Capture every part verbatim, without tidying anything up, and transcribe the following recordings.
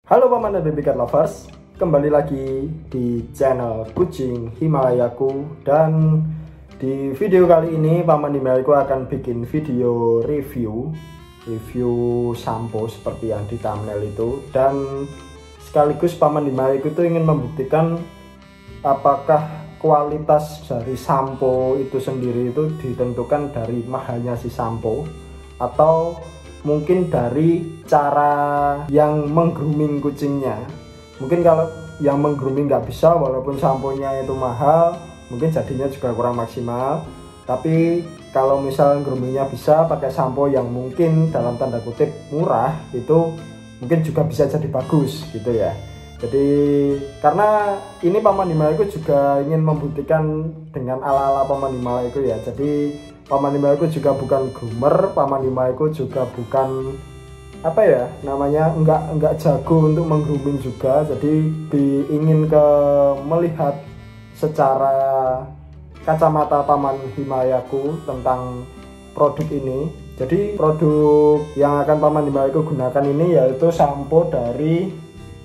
Halo paman dan baby cat lovers, kembali lagi di channel Kucing Himalayaku. Dan di video kali ini paman Himalayaku akan bikin video review Review sampo seperti yang di thumbnail itu. Dan sekaligus paman Himalayaku itu ingin membuktikan apakah kualitas dari sampo itu sendiri itu ditentukan dari mahalnya si sampo, atau mungkin dari cara yang menggrooming kucingnya. Mungkin kalau yang menggrooming nggak bisa, walaupun samponya itu mahal, mungkin jadinya juga kurang maksimal. Tapi kalau misal groomingnya bisa pakai sampo yang mungkin dalam tanda kutip murah, itu mungkin juga bisa jadi bagus gitu ya. Jadi karena ini paman Himalayaku juga ingin membuktikan dengan ala-ala paman Himalayaku ya. Jadi paman Himalayaku juga bukan groomer, paman Himalayaku juga bukan apa ya namanya, enggak enggak jago untuk menggrooming juga. Jadi ingin ke melihat secara kacamata paman Himalayaku tentang produk ini. Jadi produk yang akan paman Himalayaku gunakan ini yaitu sampo dari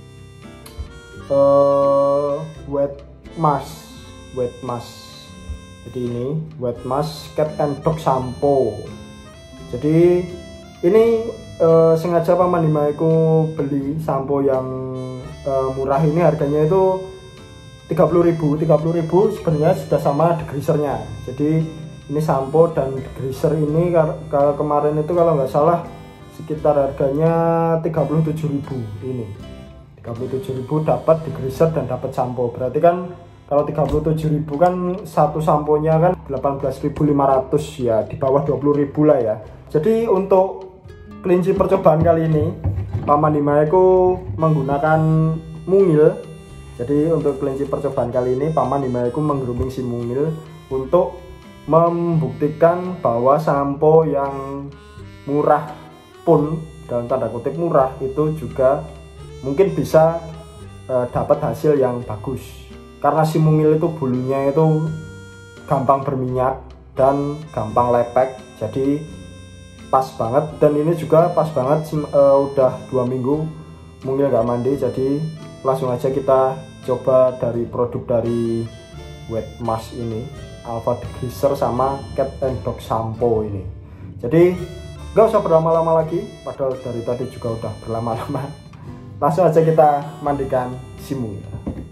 uh, Wet Mask, Wet Mask. Jadi ini Wet Mask Cat and Dog Shampoo. Jadi ini uh, sengaja paman Himalayaku beli sampo yang uh, murah ini, harganya itu tiga puluh ribu. tiga puluh ribu sebenarnya sudah sama degreasernya. Jadi ini sampo dan degreaser ini kalau kemarin itu kalau nggak salah sekitar harganya tiga puluh tujuh ribu. Ini tiga puluh tujuh ribu dapat degreaser dan dapat sampo. Berarti kan kalau tiga puluh tujuh ribu kan satu samponya kan delapan belas ribu lima ratus ya, di bawah dua puluh ribu lah ya. Jadi untuk kelinci percobaan kali ini paman Himalayaku menggunakan mungil. Jadi untuk kelinci percobaan kali ini paman Himalayaku menggrooming si mungil untuk membuktikan bahwa sampo yang murah pun, dalam tanda kutip murah, itu juga mungkin bisa uh, dapat hasil yang bagus. Karena si mungil itu bulunya itu gampang berminyak dan gampang lepek, jadi pas banget. Dan ini juga pas banget, uh, udah dua minggu mungil gak mandi, jadi langsung aja kita coba dari produk dari Wet Mask ini, Alpha Degreaser sama Cat and Dog Shampoo ini. Jadi gak usah berlama-lama lagi, padahal dari tadi juga udah berlama-lama. Langsung aja kita mandikan si mungil.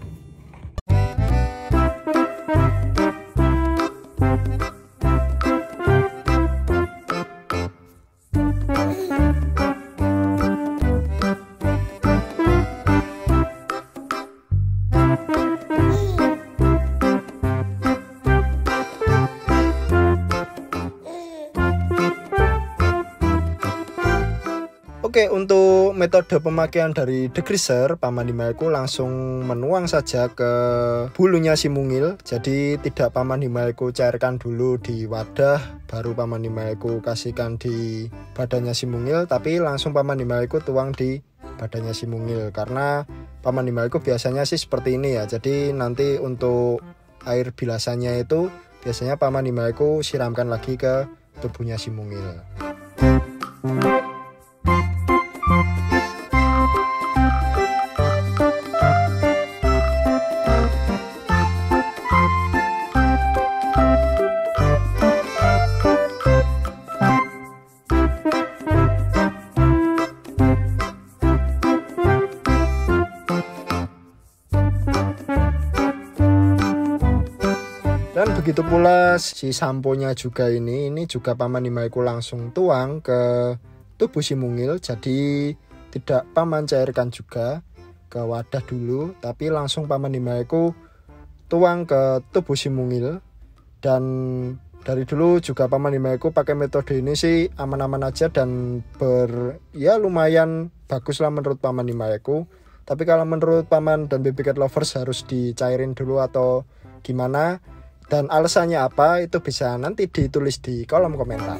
Oke, untuk metode pemakaian dari degreaser, paman Himalayaku langsung menuang saja ke bulunya si mungil. Jadi tidak paman Himalayaku cairkan dulu di wadah, baru paman Himalayaku kasihkan di badannya si mungil, tapi langsung paman Himalayaku tuang di badannya si mungil. Karena paman Himalayaku biasanya sih seperti ini ya. Jadi nanti untuk air bilasannya itu biasanya paman Himalayaku siramkan lagi ke tubuhnya si mungil. Dan begitu pula si samponya juga ini, ini juga paman Himalayaku langsung tuang ke tubuh si mungil. Jadi tidak paman cairkan juga ke wadah dulu, tapi langsung paman Himalayaku tuang ke tubuh si mungil. Dan dari dulu juga paman Himalayaku pakai metode ini sih aman-aman aja dan ber ya lumayan bagus lah menurut paman Himalayaku. Tapi kalau menurut paman dan baby cat lovers harus dicairin dulu atau gimana, dan alasannya apa, itu bisa nanti ditulis di kolom komentar.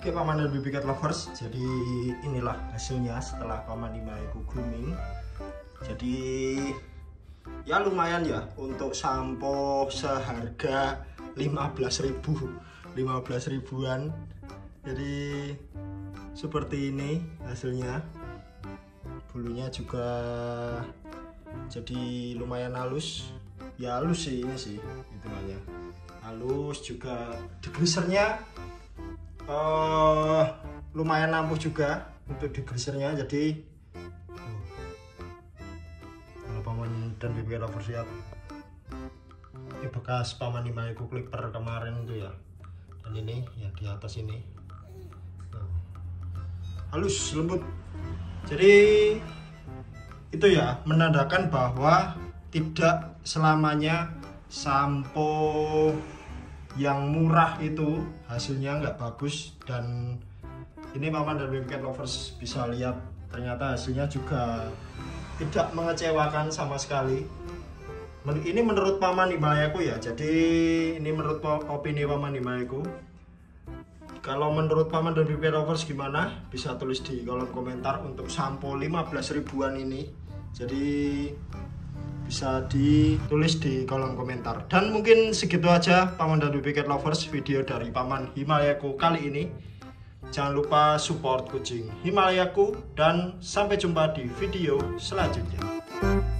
Oke paman dan baby cat lovers, jadi inilah hasilnya setelah paman Himalayaku grooming. Jadi ya lumayan ya untuk sampo seharga lima belas ribuan. Jadi seperti ini hasilnya. Bulunya juga jadi lumayan halus. Ya halus sih ini sih hitungannya. Halus juga, degreasernya uh, lumayan ampuh juga untuk degreasernya. Jadi uh, kalau paman dan baby cat lovers lihat, ini bekas paman Himalayaku clipper kemarin itu ya, dan ini ya di atas ini uh, halus lembut. Jadi itu ya menandakan bahwa tidak selamanya sampo yang murah itu hasilnya nggak bagus. Dan ini paman dan baby cat lovers bisa lihat ternyata hasilnya juga tidak mengecewakan sama sekali. Ini menurut paman Himalayaku ya, jadi ini menurut opini paman Himalayaku. Kalau menurut paman dan baby cat lovers gimana, bisa tulis di kolom komentar untuk sampo lima belas ribuan ini. Jadi bisa ditulis di kolom komentar. Dan mungkin segitu aja paman dan baby cat lovers video dari paman Himalayaku kali ini. Jangan lupa support kucing Himalayaku dan sampai jumpa di video selanjutnya.